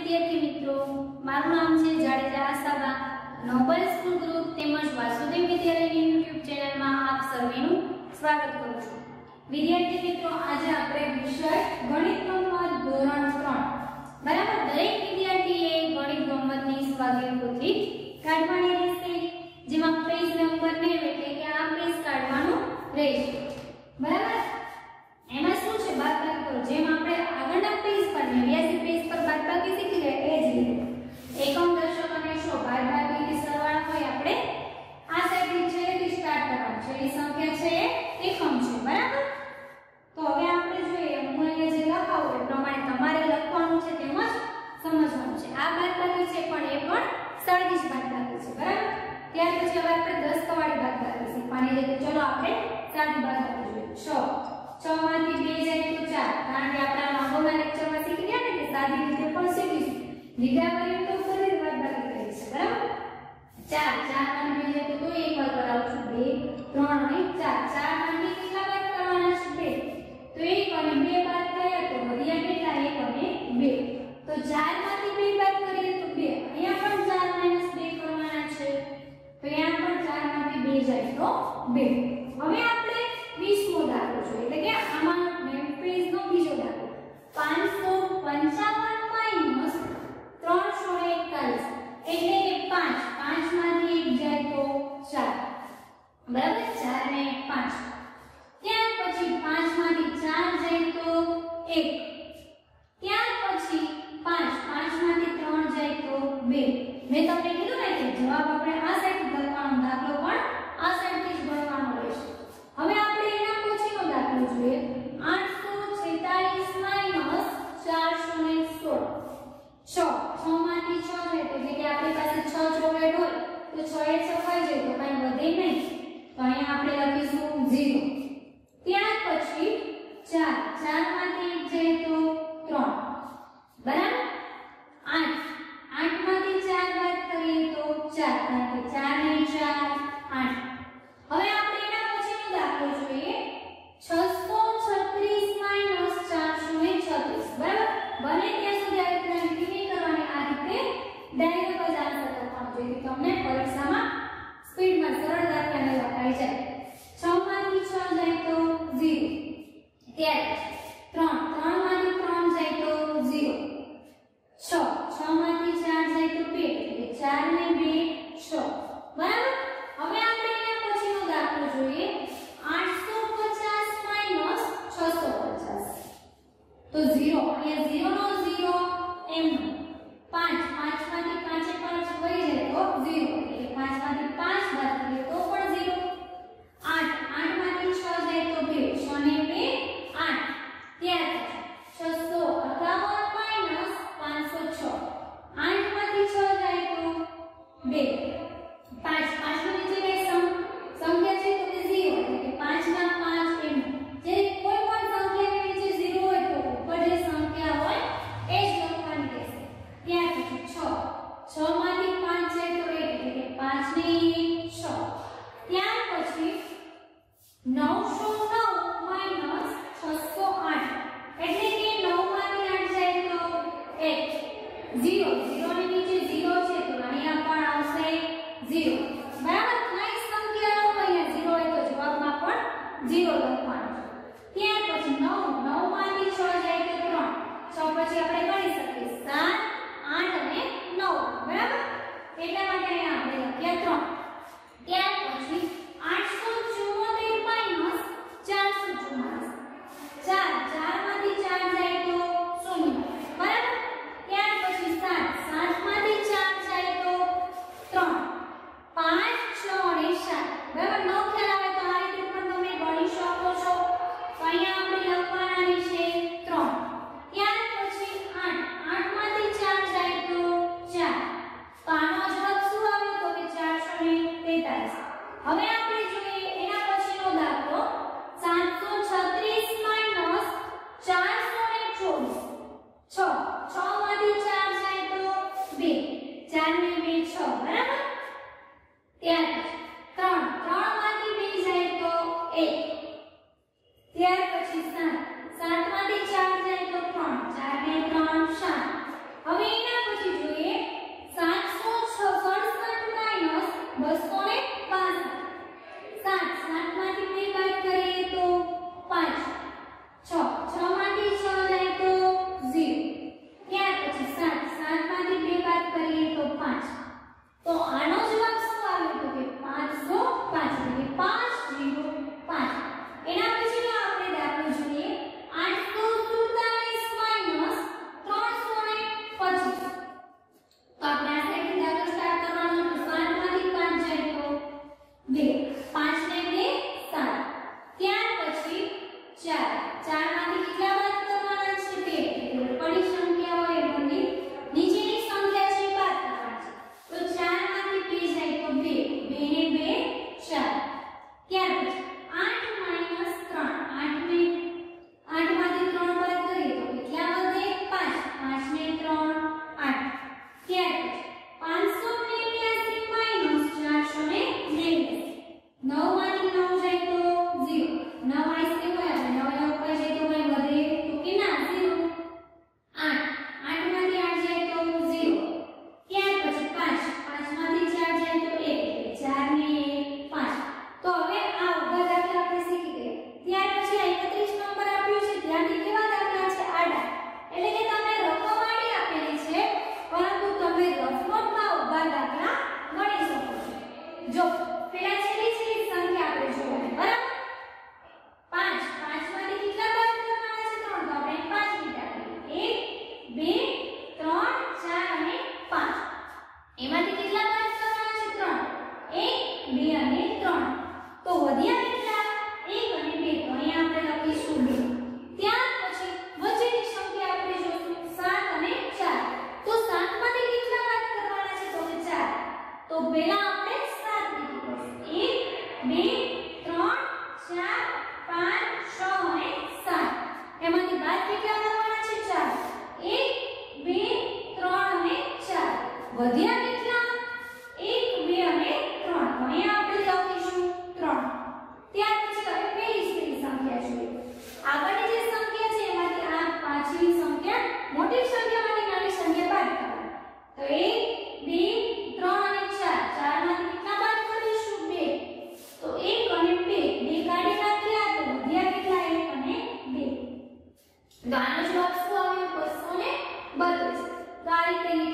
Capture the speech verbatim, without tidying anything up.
વિદ્યાર્થી મિત્રો, મારું નામ છે Jadeja Ashaba. Noble school group તેમજ વાસુદેવ વિદ્યાલયની યુટ્યુબ ચેનલમાં આપ સર્વેનું સ્વાગત કરું છું. વિદ્યાર્થી મિત્રો, આજે આપણે વિષય ગણિત ગમત ધોરણ ત્રણ બરાબર દરેક વિદ્યાર્થીએ ગણિત ગમતની સ્વાધ્યાય પોથી કાઢવાની રહેશે, જેમાં પેજ નંબર નેવું એટલે કે આ પેજ કાઢવાનું રહેશે. બરાબર, એમાં શું છે બાદબાકી કરો. જેમ આપણે આગળના પેજ પર નેવ્યાસી પેજ પર બાદબાકી શીખી ગયા એ જ રીતે એકમ દશક અને સો બાદબાકી કે સરવાળા હોય આપણે આ સાઈડથી છેલ્લેથી સ્ટાર્ટ કરવાનું છે. એ સંખ્યા છે એ એકમ છે. બરાબર, તો હવે આપણે જોઈએ હું અહીંયા જે લખાવું એ પ્રમાણે તમારે લખવાનું છે તેમજ સમજવાનું છે. આ બાદબાકી છે પણ એ પણ સળગી જ બાદબાકી છે. બરાબર, ત્યાર પછી હવે આપણે દસ કવાળી બાદબાકી શીખવાની છે. તો ચલો આપણે સાદી બાદબાકી જોઈએ. છ છ માંથી બે જાય તો ચાર, કારણ કે આપણે અગાઉના લેક્ચરમાં શીખી ગયા ને કે સાદી રીતે પણ શીખીશું. લીધા કરીએ તો ફરી બાદબાકી કરીએ છીએ. બરાબર, ચાર ચાર માંથી બે જાય તો એક વાર કરાવું છું. બે ત્રણ અને ચાર ચાર માંથી કેટલા બાદ કરવાના છે? બે. તો એક અને બે બાદ કર્યા તો વધ્યા કેટલા? એક અને બે. તો ચાર માંથી બે બાદ કરીએ તો બે. અહીંયા પણ ચાર માઈનસ બે કરવાના છે. તો અહીંયા પણ ચાર માંથી બે જાય તો બે. હવે આપણે વીસમો દાખલો જોઈએ, એટલે કે આમાં પેજનો બીજો દાખલો. પાંચસો પંચાવન માઈનસ ત્રણસો એકતાલીસ એટલે કે પાંચ. પાંચ માંથી એક જાય તો ચાર. બરાબર, ચાર ને પાંચ. ત્યાર પછી પાંચ માંથી ચાર જાય તો એક. ત્યાર પછી પાંચ પાંચ માંથી ત્રણ જાય તો બે. મેં તમને કીધું ને કે જવાબ આપણે આ સાઈડ લખવાનો, દાખલો પણ આ સાઈડથી જ ગણવાનો રહેશે. હવે આપણે એના પછીનો દાખલો જોઈએ. આઠસો છેતાલીસ માઈનસ ચારસો સોળ. છ છ માંથી છ જાય તો એટલે કે આપણી પાસે છ ચોગડ હોય તો છ એ છપાઈ જાય તો કાંઈ વધે નહીં. તો અહીંયા આપણે લખીશું ઝીરો. ત્યાર પછી ચાર ચાર માંથી એક જાય તો ત્રણ. બરાબર, આઠ આઠ માંથી ચાર બાદ કરીએ તો ચાર, કારણ કે ચાર ને ચાર આઠ. હવે આપણે એના પછીનો દાખલો જોઈએ. છસો છત્રીસ માઈનસ ચારસો છત્રીસ. બરાબર, બને ત્યાં સુધી આ રીતના લીટી નહીં કરવાની, આ રીતે ડાયરેક્ટ જ આન્સર લખવાનો, જેથી તમને પરીક્ષામાં સ્પીડમાં સરળ દાખલાને લખાઈ જાય. છ માંથી છ જાય તો ઝીરો. ત્યારે ત્રણ ત્રણ માંથી ત્રણ જાય તો ઝીરો. છ છ માંથી ચાર જાય તો બે, એટલે ચાર ને બે છ. બરાબર, હવે આપણે એના પછીનો દાખલો જોઈએ. આઠસો પચાસ માઈનસ છસો પચાસ. તો ઝીરો, અહીંયા ઝીરો નો ઝીરો એમ. પાંચ પાંચ માંથી પાંચે પાંચ વહી જાય તો ઝીરો, એટલે પાંચ માંથી પાંચ બાદ કરીએ તો પણ ઝીરો. આઠ આઠ માંથી છ જાય તો બે, છ ને બે આઠ. ત્યાર પછી છસો અઠાવન માઈનસ પાંચસો છ. આઠ માંથી છ જાય તો બે. પાંચ પાંચ નો નીચે કઈ સંખ્યા છે તો તે ઝીરો, એટલે કે પાંચ ના પાંચ એમ. જે કોઈ પણ સંખ્યાની નીચે ઝીરો હોય તો ઉપર જે સંખ્યા હોય એ જ લખવાની રહેશે. ત્યાર પછી છ છ માંથી પાંચ જાય તો એક, એટલે કે પાંચ ને છ. ત્યાર પછી નવસો નવ માઈનસ છસો આઠ એટલે કે નવ માંથી આઠ જાય તો એક. ઝીરો ઝીરો ની નીચે ઝીરો છે તો અહીંયા પણ આવશે ઝીરો. બરાબર, કઈ સંખ્યા હોય અહીંયા ઝીરો હોય તો જવાબમાં પણ ઝીરો લખવાનું. ત્યાર પછી નવ નવ માંથી છ જાય તો ત્રણ. છ પછી આપણે ગણી શકીએ સાત આઠ અને નવ. બરાબર, એટલા માટે અહીંયા આપણે લખ્યા ત્રણ. ત્યાર પછી આઠસો ચુમ્મોતેર માઈનસ ચારસો ચુમ્માલીસ. ચાર ચાર માંથી ચાર જાય તો શૂન્ય. બરાબર, ત્યાર પછી સાત સાત માંથી ચાર જાય તો ત્રણ. પાંચ ચાર અને પાંચ. એમાંથી કેટલા બાદ કરવાના છે? ત્રણ. એક, બે અને ત્રણ. તો વધ્યા કેટલા? એક અને બે. તો અહીંયા આપણે લખીશું બે. ત્યાર પછી વચ્ચેની સંખ્યા આપણે જોશું સાત અને ચાર. તો સાત માંથી કેટલા બાદ કરવાના છે? તો કે ચાર. તો પહેલા આપણે સાત લીધી પડશે. એક, બે, ત્રણ, ચાર, પાંચ, છ અને સાત. એમાંથી બાદ કેટલા કરવાના છે? ચાર. એક, બે, ત્રણ અને ચાર. વધ્યા કેટલા? એક, બે અને ત્રણ. તો અહીંયા આપણે લખીશું ત્રણ. ત્યાર પછી હવે પહેલી શ્રેણી સંખ્યા જોઈએ. આગળની જે સંખ્યા છે એમાંથી આ પાછળની સંખ્યા મોટી સંખ્યામાંથી નાની સંખ્યા બાદ કરવાની. તો એક, બે, ત્રણ અને ચાર. ચાર માંથી કેટલા બાદ કરીશું? બે. તો એક અને બે. બે કાઢી નાખ્યા તો વધ્યા કેટલા? એક અને બે. તો આનો જવાબ શું આવ્યો? બસો ને બત્રીસ. તો આ રીતે